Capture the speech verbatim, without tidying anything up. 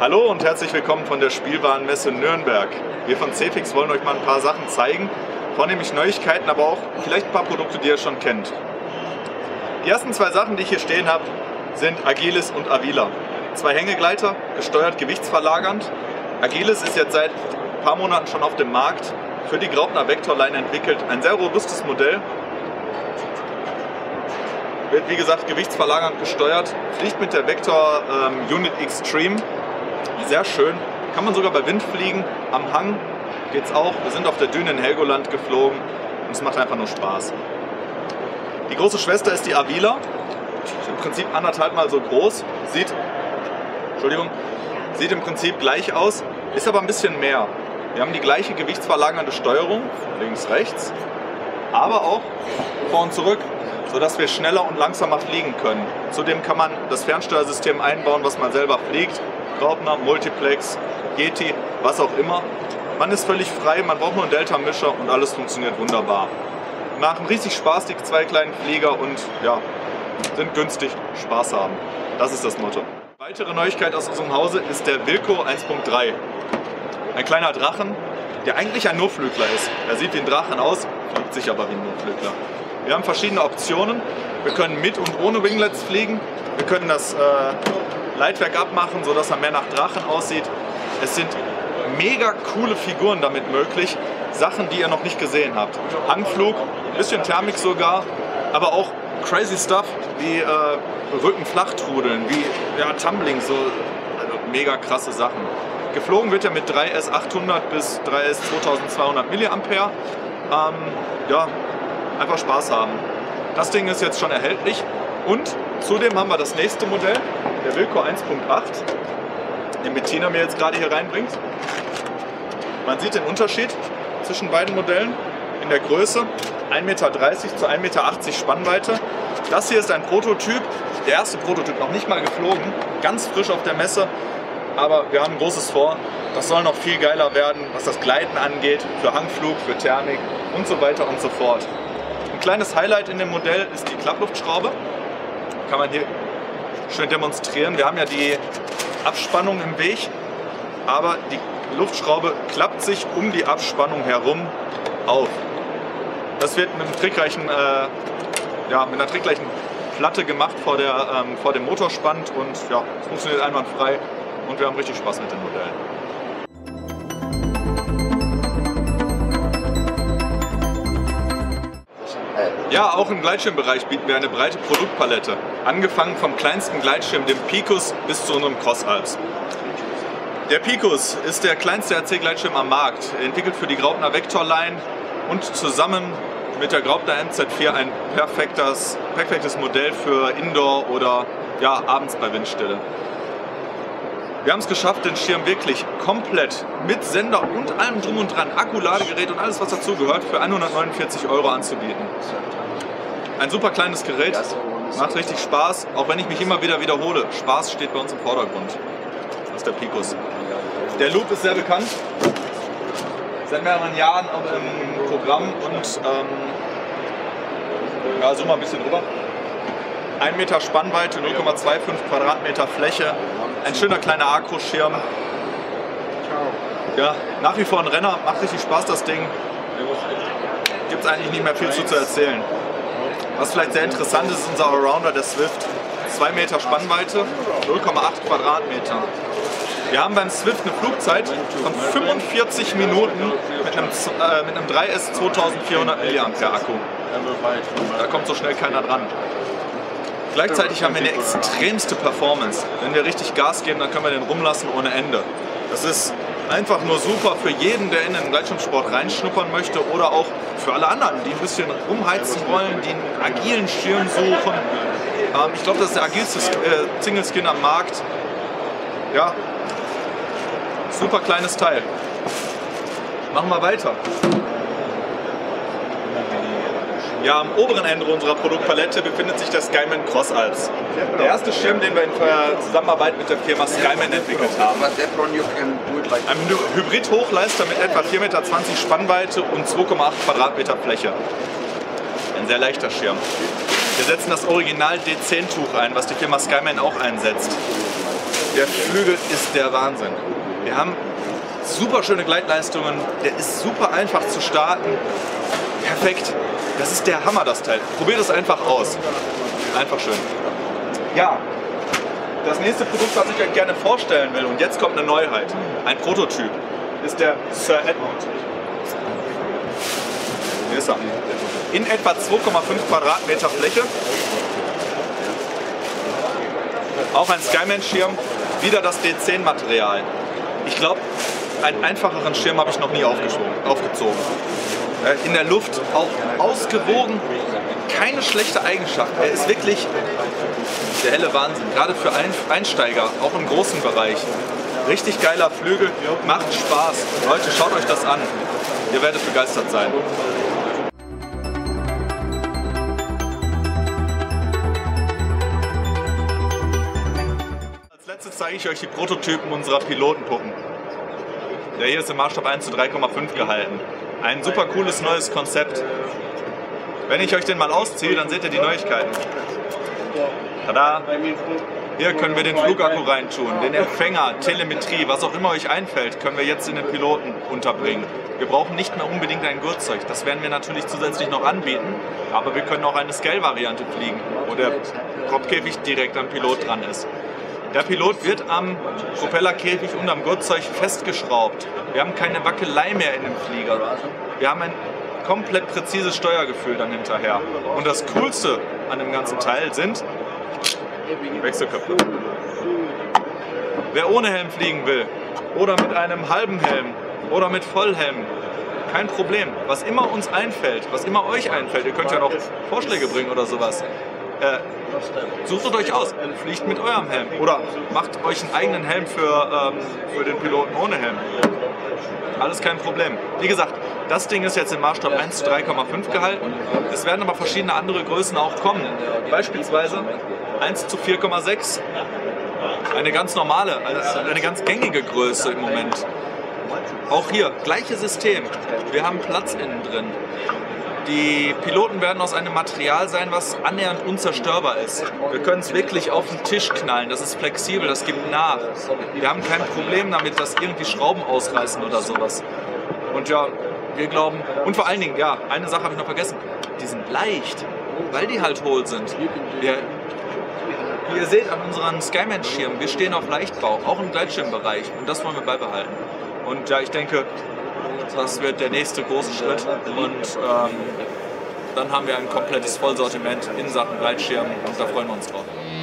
Hallo und herzlich willkommen von der Spielwarenmesse Nürnberg. Wir von Cefix wollen euch mal ein paar Sachen zeigen, vornehmlich Neuigkeiten, aber auch vielleicht ein paar Produkte, die ihr schon kennt. Die ersten zwei Sachen, die ich hier stehen habe, sind Agilis und Avila. Zwei Hängegleiter, gesteuert gewichtsverlagernd. Agilis ist jetzt seit ein paar Monaten schon auf dem Markt, für die Graupner Vector-Line entwickelt. Ein sehr robustes Modell. Wird wie gesagt gewichtsverlagernd gesteuert, fliegt mit der Vector ähm, Unit Extreme. Sehr schön. Kann man sogar bei Wind fliegen. Am Hang geht's auch. Wir sind auf der Düne in Helgoland geflogen und es macht einfach nur Spaß. Die große Schwester ist die Avila. Ist im Prinzip anderthalb Mal so groß. Sieht, Entschuldigung, sieht im Prinzip gleich aus, ist aber ein bisschen mehr. Wir haben die gleiche gewichtsverlagernde Steuerung, links, rechts, aber auch vor und zurück, sodass wir schneller und langsamer fliegen können. Zudem kann man das Fernsteuersystem einbauen, was man selber fliegt. Graupner, Multiplex, Yeti, was auch immer. Man ist völlig frei, man braucht nur einen Delta-Mischer und alles funktioniert wunderbar. Machen richtig Spaß, die zwei kleinen Flieger, und ja, sind günstig, Spaß haben. Das ist das Motto. Weitere Neuigkeit aus unserem Hause ist der Wilco eins Punkt drei. Ein kleiner Drachen, der eigentlich ein Nurflügler ist. Er sieht wie ein Drachen aus, fliegt sich aber wie ein Nurflügler. Wir haben verschiedene Optionen. Wir können mit und ohne Winglets fliegen. Wir können das äh, Leitwerk abmachen, sodass er mehr nach Drachen aussieht. Es sind mega coole Figuren damit möglich. Sachen, die ihr noch nicht gesehen habt. Hangflug, ein bisschen Thermik sogar, aber auch crazy stuff wie äh, Rückenflachtrudeln, wie ja, Tumbling, so also mega krasse Sachen. Geflogen wird er mit drei S achthundert bis drei S zweitausendzweihundert Milliampere. Ähm, ja, einfach Spaß haben. Das Ding ist jetzt schon erhältlich und zudem haben wir das nächste Modell, der Wilco eins Punkt acht, den Bettina mir jetzt gerade hier reinbringt. Man sieht den Unterschied zwischen beiden Modellen in der Größe, ein Meter dreißig zu ein Meter achtzig Spannweite. Das hier ist ein Prototyp, der erste Prototyp, noch nicht mal geflogen, ganz frisch auf der Messe, aber wir haben Großes vor. Das soll noch viel geiler werden, was das Gleiten angeht, für Hangflug, für Thermik und so weiter und so fort. Ein kleines Highlight in dem Modell ist die Klappluftschraube. Kann man hier schön demonstrieren. Wir haben ja die Abspannung im Weg, aber die Luftschraube klappt sich um die Abspannung herum auf. Das wird mit, einem trickreichen, äh, ja, mit einer trickreichen Platte gemacht vor, der, ähm, vor dem Motorspand, und ja, es funktioniert einwandfrei und wir haben richtig Spaß mit den Modellen. Ja, auch im Gleitschirmbereich bieten wir eine breite Produktpalette. Angefangen vom kleinsten Gleitschirm, dem Picus, bis zu unserem Crossalps. Der Picus ist der kleinste R C-Gleitschirm am Markt, entwickelt für die Graupner Vector-Line und zusammen mit der Graupner M Z vier ein perfektes, perfektes Modell für Indoor oder ja, abends bei Windstille. Wir haben es geschafft, den Schirm wirklich komplett mit Sender und allem drum und dran, Akku, Ladegerät und alles, was dazugehört, für hundertneunundvierzig Euro anzubieten. Ein super kleines Gerät, macht richtig Spaß, auch wenn ich mich immer wieder wiederhole. Spaß steht bei uns im Vordergrund. Das ist der Picus. Der Loop ist sehr bekannt, seit mehreren Jahren auch im Programm, und ähm, ja, zoom mal ein bisschen rüber. ein Meter Spannweite, null Komma fünfundzwanzig Quadratmeter Fläche, ein schöner kleiner Akkuschirm. Ja, nach wie vor ein Renner, macht richtig Spaß das Ding. Gibt es eigentlich nicht mehr viel zu, zu erzählen. Was vielleicht sehr interessant ist, ist unser Allrounder, der Swift. zwei Meter Spannweite, null Komma acht Quadratmeter. Wir haben beim Swift eine Flugzeit von fünfundvierzig Minuten mit einem, äh, mit einem drei S zweitausendvierhundert Milliampere Akku. Da kommt so schnell keiner dran. Gleichzeitig haben wir eine extremste Performance. Wenn wir richtig Gas geben, dann können wir den rumlassen ohne Ende. Das ist einfach nur super für jeden, der in den Gleitschirmsport reinschnuppern möchte, oder auch für alle anderen, die ein bisschen rumheizen wollen, die einen agilen Schirm suchen. Ähm, ich glaube, das ist der agilste äh, Single Skin am Markt. Ja, super kleines Teil. Machen wir weiter. Ja, am oberen Ende unserer Produktpalette befindet sich der Skyman Crossalps. Der erste Schirm, den wir in Zusammenarbeit mit der Firma Skyman entwickelt haben. Ein Hybrid-Hochleister mit etwa vier Meter zwanzig Spannweite und zwei Komma acht Quadratmeter Fläche. Ein sehr leichter Schirm. Wir setzen das Original D zehn Tuch ein, was die Firma Skyman auch einsetzt. Der Flügel ist der Wahnsinn. Wir haben super schöne Gleitleistungen, der ist super einfach zu starten. Perfekt. Das ist der Hammer, das Teil. Probiert es einfach aus. Einfach schön. Ja, das nächste Produkt, was ich euch gerne vorstellen will, und jetzt kommt eine Neuheit, ein Prototyp, ist der Sir Edmund. Hier ist er. In etwa zwei Komma fünf Quadratmeter Fläche. Auch ein Skyman-Schirm, wieder das D zehn Material. Ich glaube, einen einfacheren Schirm habe ich noch nie aufgezogen. In der Luft auch ausgewogen, keine schlechte Eigenschaft. Er ist wirklich der helle Wahnsinn, gerade für Einsteiger, auch im großen Bereich. Richtig geiler Flügel, macht Spaß. Leute, schaut euch das an. Ihr werdet begeistert sein. Als letztes zeige ich euch die Prototypen unserer Pilotenpuppen. Der hier ist im Maßstab eins zu drei Komma fünf gehalten. Ein super cooles neues Konzept. Wenn ich euch den mal ausziehe, dann seht ihr die Neuigkeiten. Tada! Hier können wir den Flugakku reintun, den Empfänger, Telemetrie, was auch immer euch einfällt, können wir jetzt in den Piloten unterbringen. Wir brauchen nicht mehr unbedingt ein Gurtzeug, das werden wir natürlich zusätzlich noch anbieten, aber wir können auch eine Scale-Variante fliegen, wo der Propkäfig direkt am Pilot dran ist. Der Pilot wird am Propellerkäfig und am Gurtzeug festgeschraubt. Wir haben keine Wackelei mehr in dem Flieger. Wir haben ein komplett präzises Steuergefühl dann hinterher. Und das Coolste an dem ganzen Teil sind Wechselköpfe. Wer ohne Helm fliegen will oder mit einem halben Helm oder mit Vollhelm, kein Problem. Was immer uns einfällt, was immer euch einfällt, ihr könnt ja noch Vorschläge bringen oder sowas. Äh, sucht es euch aus, fliegt mit eurem Helm oder macht euch einen eigenen Helm für, ähm, für den Piloten ohne Helm. Alles kein Problem. Wie gesagt, das Ding ist jetzt im Maßstab eins zu drei Komma fünf gehalten. Es werden aber verschiedene andere Größen auch kommen. Beispielsweise eins zu vier Komma sechs. Eine ganz normale, eine ganz gängige Größe im Moment. Auch hier, gleiches System. Wir haben Platz innen drin. Die Piloten werden aus einem Material sein, was annähernd unzerstörbar ist. Wir können es wirklich auf den Tisch knallen, das ist flexibel, das gibt nach. Wir haben kein Problem damit, dass irgendwie Schrauben ausreißen oder sowas. Und ja, wir glauben, und vor allen Dingen, ja, eine Sache habe ich noch vergessen, die sind leicht, weil die halt hohl sind. Wir, wie ihr seht an unseren Skyman-Schirmen, wir stehen auf Leichtbau, auch im Gleitschirmbereich, und das wollen wir beibehalten. Und ja, ich denke, das wird der nächste große Schritt und ähm, dann haben wir ein komplettes Vollsortiment in Sachen Gleitschirmen und da freuen wir uns drauf.